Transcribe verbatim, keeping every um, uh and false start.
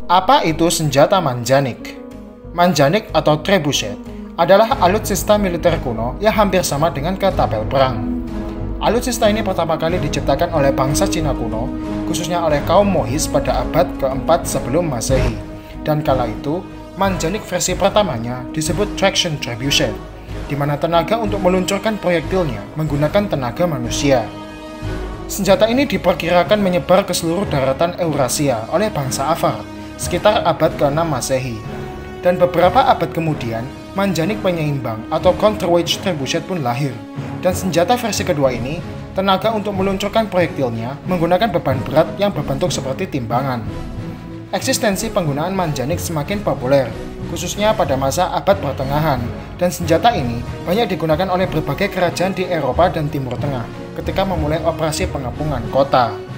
Apa itu senjata manjanik? Manjanik atau trebuchet adalah alutsista militer kuno yang hampir sama dengan ketapel perang. Alutsista ini pertama kali diciptakan oleh bangsa Cina kuno, khususnya oleh kaum Mohis pada abad keempat sebelum Masehi. Dan kala itu, manjanik versi pertamanya disebut traction trebuchet, di mana tenaga untuk meluncurkan proyektilnya menggunakan tenaga manusia. Senjata ini diperkirakan menyebar ke seluruh daratan Eurasia oleh bangsa Avar sekitar abad keenam Masehi. Dan beberapa abad kemudian, manjanik penyeimbang atau counterweight trebuchet pun lahir. Dan senjata versi kedua ini, tenaga untuk meluncurkan proyektilnya menggunakan beban berat yang berbentuk seperti timbangan. Eksistensi penggunaan manjanik semakin populer, khususnya pada masa abad pertengahan, dan senjata ini banyak digunakan oleh berbagai kerajaan di Eropa dan Timur Tengah ketika memulai operasi pengepungan kota.